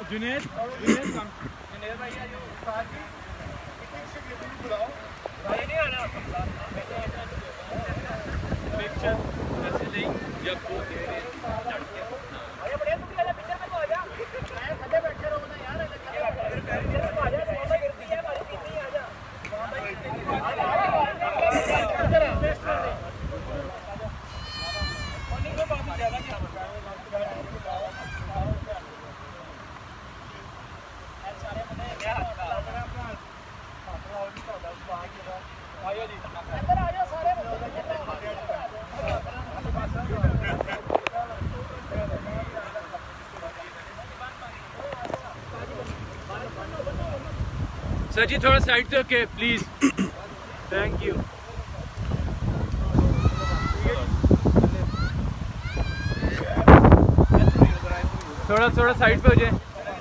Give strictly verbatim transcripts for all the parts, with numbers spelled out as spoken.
जुनेद जुनेद जुनेद भाई आयो साथ ही भाई नहीं आना पिक्चर ऐसे नहीं जब वो दे रहे अरे बड़े तू वाला पिक्चर में तो आ जा मैं थले बैठे रहो ना यार पिक्चर में आ जा बाबा गिरती है भाई कितनी आ जा बाबा गिरती है पिक्चर है बेस्ट कर दे और नहीं को बाबू ज्यादा क्या सारे बने यार आयो जी अंदर आ जाओ सारे सर जी थोड़ा साइड से ओके प्लीज थैंक यू थोड़ा थोड़ा साइड पे हो जाए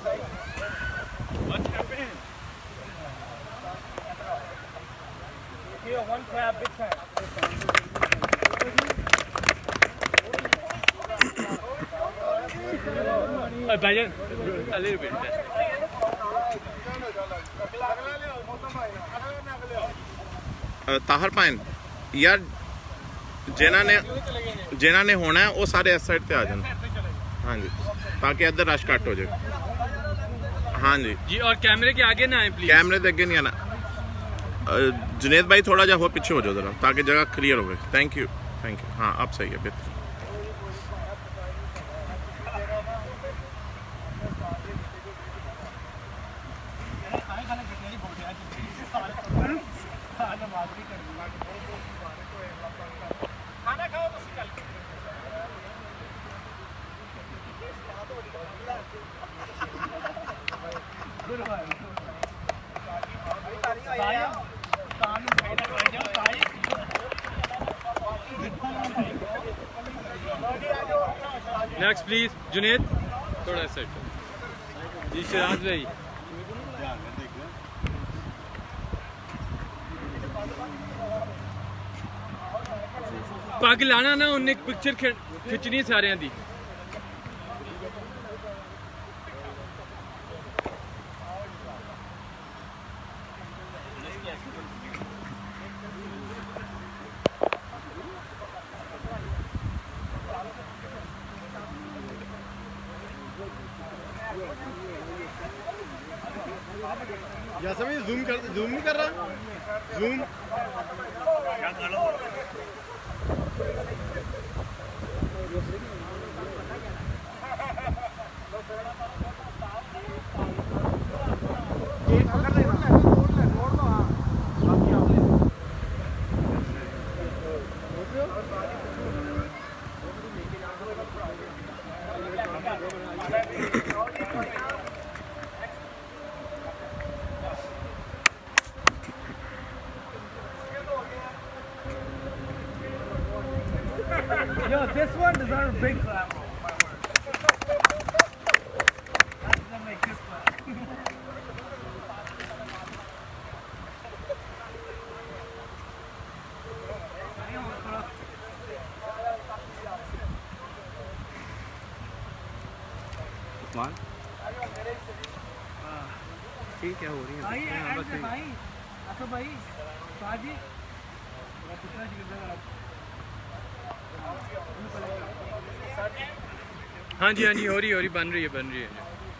one crab big crab uh, Bajan a little bit ताहर पाइन यार जिन्हों ने जिन्हों ने होना है वो सारे इस साइड पे आ जाए हाँ जी ताकि इधर रश कट हो जाए हाँ जी जी और कैमरे के आगे ना आए प्लीज कैमरे के आगे नहीं आना जुनेद भाई थोड़ा जा हो पीछे हो जाओ जरा ताकि जगह क्लियर हो गई थैंक यू थैंक यू हाँ अब सही है बेहतर नेक्स्ट प्लीज जुनेद थोड़ा साइड जी शिराज भाई पग लाना ना उन्हें पिक्चर खिंचनी सारे दी यासमी जूम कर जूम नहीं कर रहा जूम क्या कर लो एक पकड़ ले छोड़ ले छोड़ ले छोड़ दो हां बाकी आप ले Yo, this one deserves a big clap. That's gonna make this clap. Usman ठीक है हो रही है भाई भाई अच्छा भाई बाजी कितना हाँ जी हाँ जी हो रही हो रही बन रही है बन रही है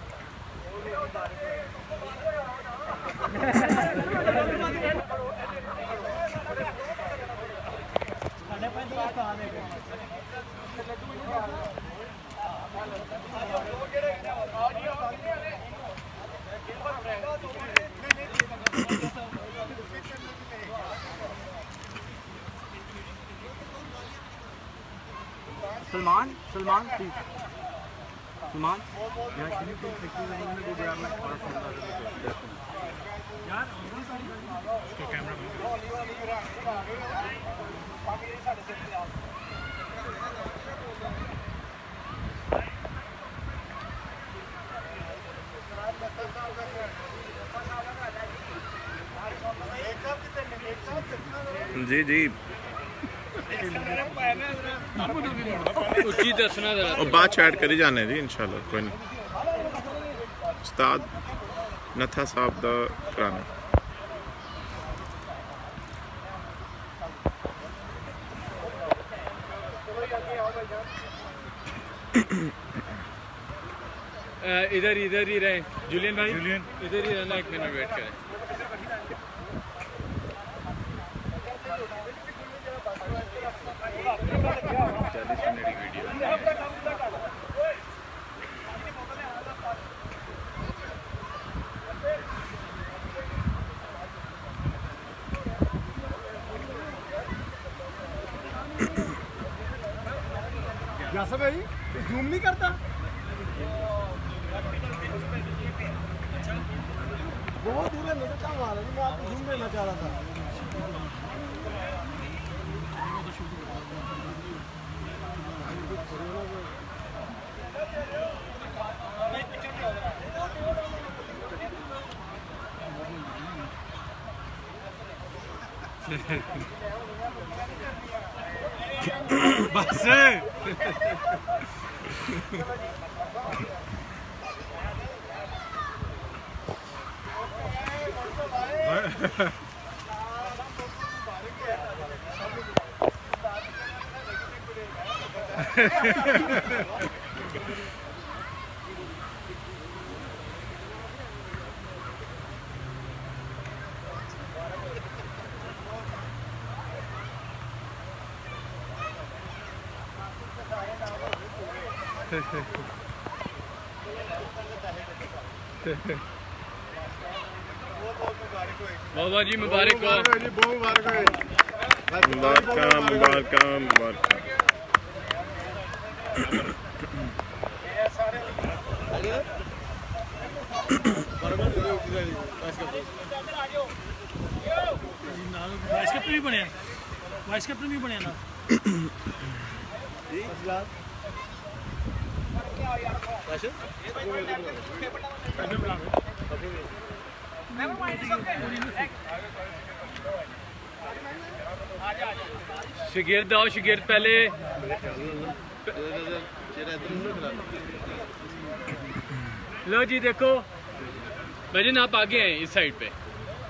सलमान सलमान प्लीज सलमान यार can you take pictures and go there like थोड़ा सा यार इसको कैमरा जी जी उची दसना जरा और बात चैट करी जाने जी इंशाल्लाह कोई नहीं उस्ताद नथा साहब दा कराना। इधर इधर ही रहे जूलियन भाई, जूलियन इधर ही रहना, एक मिनट वेट करें। चालीस मिनट की वीडियो। यासर भाई जूम नहीं करता, बहुत दूर है, मुझे क्या मार रहा है, मैं आपको जूम देना चाह रहा था। बस बाबा जी मुबारक हो, बहुत मुबारक हो, मुबारक मुबारक मुबारक। वाइस कैप्टन भी बने, वाइस कैप्टन भी बने ना। शिगिर्द आओ, शिगिर्द पहले। लो जी देखो भजन, आप आगे हैं इस साइड पे।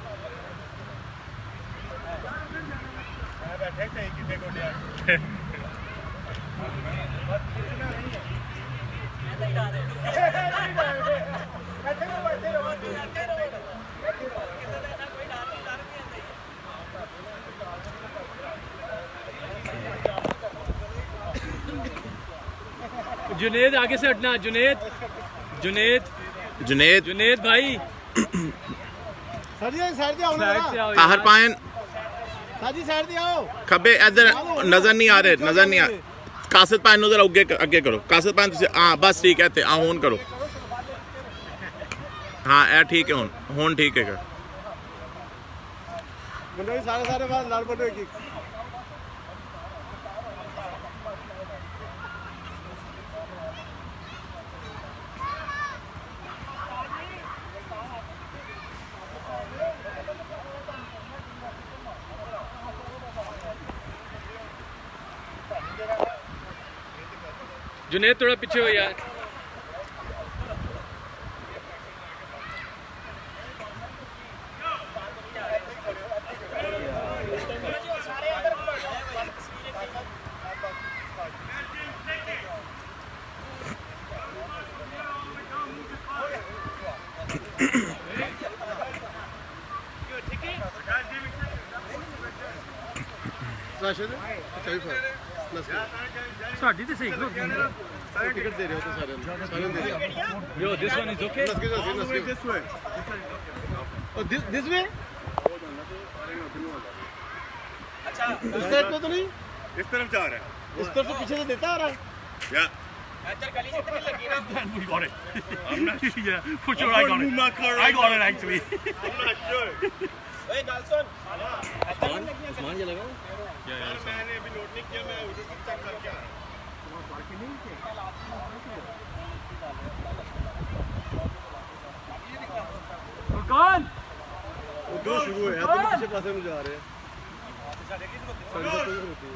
जुनेद आगे से हटना, जुनेद जुनेद जुनेद जुनेद भाई सर जी साइड से आओ ना, साइड से आओ ताहर पायन सर जी साइड से आओ। खब्बे इधर नजर नहीं आ रहे, नजर नहीं आ। कासिद पायन नजर अगे अगे करो, कासिद पायन तुसी हां बस ठीक है, हां ऑन करो, हां ए ठीक है, हुन हुन ठीक है। मुंडे सारे सारे बात लाल पटो की जुनेद थोड़ा पीछे हो यार। साड़ी तो सही करो, टिकट दे रहे हो तो सारे सारे दे रहे हो। Yo this one is okay. This way और दिस दिस वे अच्छा इस साइड पे तो नहीं, इस तरफ जा रहा है, इस तरफ से पीछे से देता आ रहा है। या अंदर गली जितनी लगी ना। we got it. I'm not sure. Yeah, for sure I got it. I got it actually. I'm not sure. ओए गाल सुन, मान चलेगा मैंने अभी नोट नहीं किया, मैं उधर से चेक करके आ रहा हूं। कौन उधर शुरू है, तो पीछे पासे में जा रहे हैं। सारी बातें होती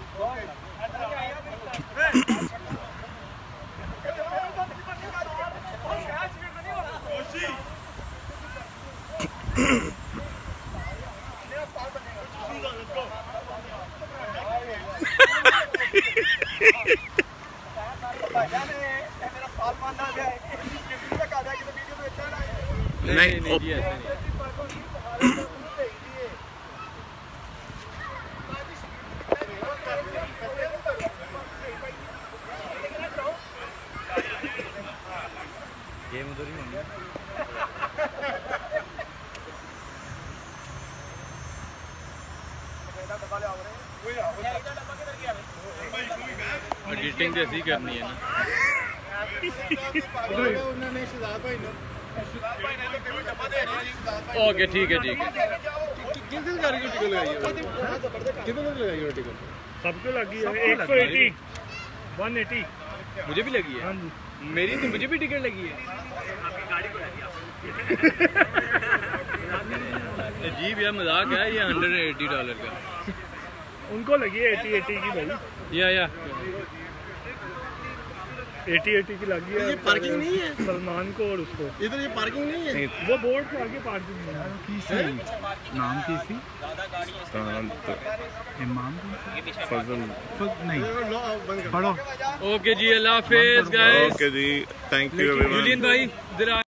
है। नहीं ओ- जी ऐसा नहीं गेम उधर ही होंगे एडिटिंग कैसी करनी है ना उन्होंने शहजाद भाई ने ओके ठीक है ठीक है कितने गाड़ी टिकट लगाई है कितने लगाई है टिकट सबको लगी है एक सौ अस्सी वन एटी मुझे भी लगी है मेरी तो मुझे भी टिकट लगी है अजीब यार मजाक है ये हंड्रेड एटी डॉलर का उनको लगी है एटी एटी की भाई या या एटी एटी की लगी है ये पार्किंग नहीं है सलमान को और उसको इधर ये पार्किंग नहीं है वो बोर्ड के आगे पार्किंग है नाम की सी शांत इमाम फजल नहीं पढ़ो ओके जी अल्लाह हाफिज गाइस ओके जी थैंक यू एवरीवन जुलियन भाई जरा